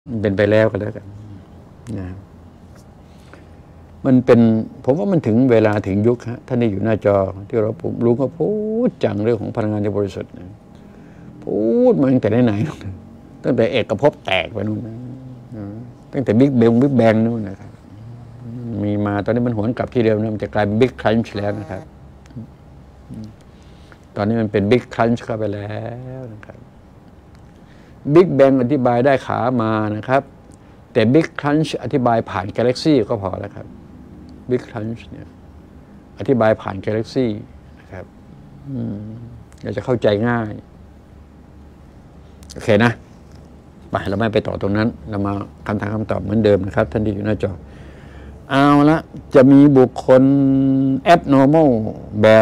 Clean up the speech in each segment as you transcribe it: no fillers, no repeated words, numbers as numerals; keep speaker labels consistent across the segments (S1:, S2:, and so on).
S1: เป็นไปแล้วก็แล้วกันนะมันเป็นผมว่ามันถึงเวลาถึงยุคฮะท่านที่อยู่หน้าจอที่เราผมรู้ก็พูดจังเรื่องของพลังงานที่บริสุทธิ์นะพูดมาตั้งแต่ไหนๆตั้งแต่เอกภพแตกไปนู่นนะตั้งแต่บิ๊กแบงนู่นนะครับมีมาตอนนี้มันหวนกลับที่เดิมนะมันจะกลายเป็นบิ๊กครันช์แล้วนะครับตอนนี้มันเป็นบิ๊กครันช์เข้าไปแล้วนะครับบิ๊กแบงอธิบายได้ขามานะครับแต่บิ๊กครันช์อธิบายผ่านกาแล็กซี่ก็พอแล้วครับบิ๊กครันช์เนี่ยอธิบายผ่านกาแล็กซี่นะครับเราจะเข้าใจง่ายโอเคนะไปเราไม่ไปต่อตรงนั้นเรามาคำถามคำตอบเหมือนเดิมนะครับท่านที่อยู่หน้าจอเอาละจะมีบุคคล abnormal แบบ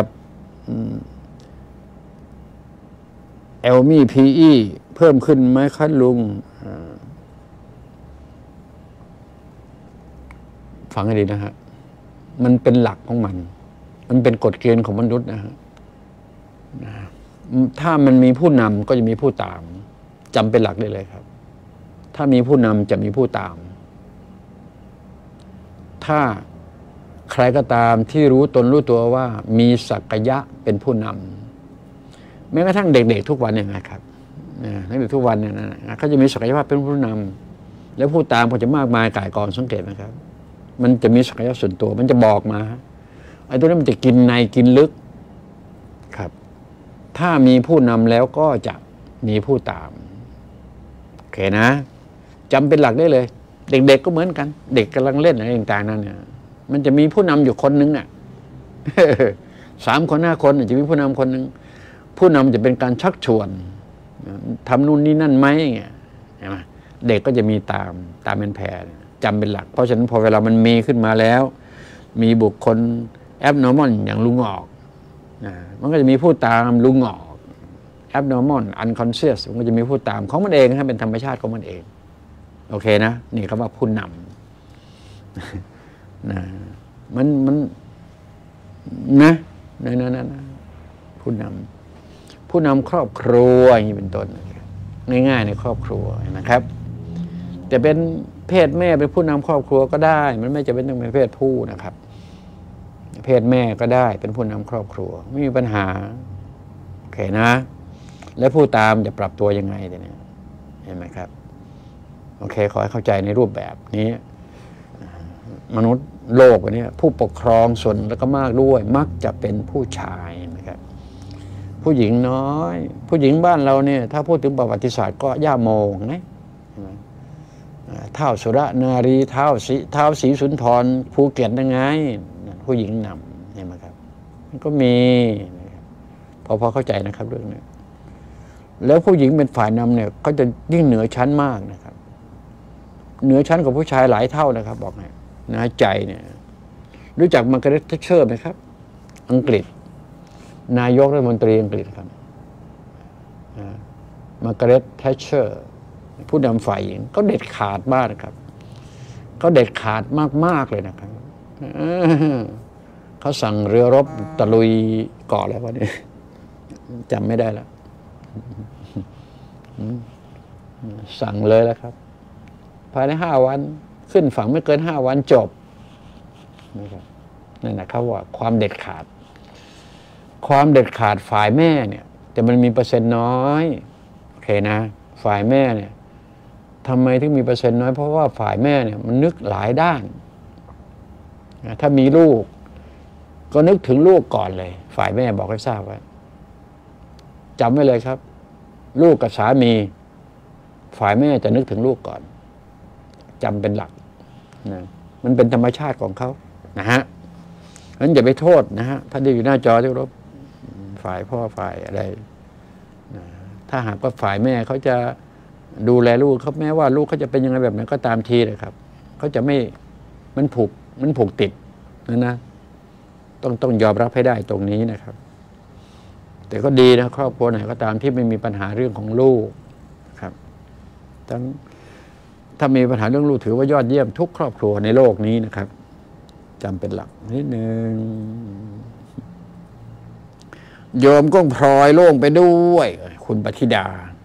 S1: เอลมี่พีอีเพิ่มขึ้นไหมคะลุงฟังให้ดีนะฮะมันเป็นหลักของมันเป็นกฎเกณฑ์ของมนุษย์นะฮะถ้ามันมีผู้นำก็จะมีผู้ตามจำเป็นหลักได้เลยครับถ้ามีผู้นำจะมีผู้ตามถ้าใครก็ตามที่รู้ตนรู้ตัวว่ามีศักยะเป็นผู้นำแม้กระทั่งเด็กๆทุกวันเนี่ยนะครับนักเด็กทุกวันเนี่ยนะเขาจะมีศักยภาพเป็นผู้นำแล้วผู้ตามก็จะมากมายก่ายกองสังเกตนะครับมันจะมีศักยภาพส่วนตัวมันจะบอกมาไอ้ตัวนี้มันจะกินในกินลึกครับถ้ามีผู้นำแล้วก็จะมีผู้ตามโอเคนะจำเป็นหลักได้เลยเด็กๆก็เหมือนกันเด็กกำลังเล่นอะไรต่างๆนั่นเนี่ยมันจะมีผู้นำอยู่คนนึง3 คน 5 คนจะมีผู้นำคนนึงผู้นำจะเป็นการชักชวนทำนู่นนี่นั่นไหมอย่างเงี้ยใช่ไหมเด็กก็จะมีตามเป็นแพรจำเป็นหลักเพราะฉะนั้นพอเวลามันมีขึ้นมาแล้วมีบุคคลแอบนอร์มอลอย่างลุงออกมันก็จะมีผู้ตามลุงออกแอบนอร์มอลอันคอนเชียสมันก็จะมีผู้ตามของมันเองนะเป็นธรรมชาติของมันเองโอเคนะนี่คำว่าผู้นำนะมันนะผู้นำครอบครัวอย่างนี้เป็นต้นง่ายๆในครอบครัวนะครับแต่เป็นเพศแม่เป็นผู้นำครอบครัวก็ได้มันไม่จำเป็นต้องเป็นเพศผู้นะครับเพศแม่ก็ได้เป็นผู้นำครอบครัวไม่มีปัญหาโอเคนะและผู้ตามจะปรับตัวยังไงเนี่ยเห็นไหมครับโอเคขอให้เข้าใจในรูปแบบนี้มนุษย์โลกวันนี้ผู้ปกครองส่วนแล้วก็มากด้วยมักจะเป็นผู้ชายนะครับผู้หญิงน้อยผู้หญิงบ้านเราเนี่ยถ้าพูดถึงประวัติศาสตร์ก็ย่าโมงนะเท้าสุรนารีเท้าศรีสุนทรภูเก็ตยังไงผู้หญิงนำเห็นไหมครับมันก็มีพอเข้าใจนะครับเรื่องนี้แล้วผู้หญิงเป็นฝ่ายนำเนี่ยก็จะยิ่งเหนือชั้นมากนะครับเหนือชั้นกว่าผู้ชายหลายเท่านะครับบอกให้นะใจเนี่ยรู้จักมาร์กาเร็ต แทชเชอร์ไหมครับอังกฤษนายกรัฐมนตรีอังกฤษครับมาร์กาเร็ต แทชเชอร์ผู้นำฝ่ายหญิงเขาเด็ดขาดมากนะครับเขาเด็ดขาดมากๆเลยนะครับเขาสั่งเรือรบตะลุยเกาะแล้ววันนี้จำไม่ได้แล้วสั่งเลยแล้วครับภายใน5 วันขึ้นฝั่งไม่เกิน5 วันจบนะครับนั่นนะครับว่าความเด็ดขาดฝ่ายแม่เนี่ยแต่มันมีเปอร์เซ็นต์น้อยโอเคนะฝ่ายแม่เนี่ยทำไมถึงมีเปอร์เซ็นต์น้อยเพราะว่าฝ่ายแม่เนี่ยมันนึกหลายด้านถ้ามีลูกก็นึกถึงลูกก่อนเลยฝ่ายแม่บอกให้ทราบไว้จำไว้เลยครับลูกกับสามีฝ่ายแม่จะนึกถึงลูกก่อนจำเป็นหลักนะมันเป็นธรรมชาติของเขานะฮะงั้นอย่าไปโทษนะฮะถ้าได้อยู่หน้าจอที่รบฝ่ายพ่อฝ่ายอะไรนะถ้าหากว่าฝ่ายแม่เขาจะดูแลลูกเขาแม้ว่าลูกเขาจะเป็นยังไงแบบนั้นก็ตามทีเลยครับเขาจะไม่มันผูกติดนะต้องยอมรับให้ได้ตรงนี้นะครับแต่ก็ดีนะครอบครัวไหนก็ตามที่ไม่มีปัญหาเรื่องของลูกครับถ้ามีปัญหาเรื่องลูกถือว่ายอดเยี่ยมทุกครอบครัวในโลกนี้นะครับจำเป็นหลักนิดนึงโยมก้องพลอยโล่งไปด้วยคุณปฏิดา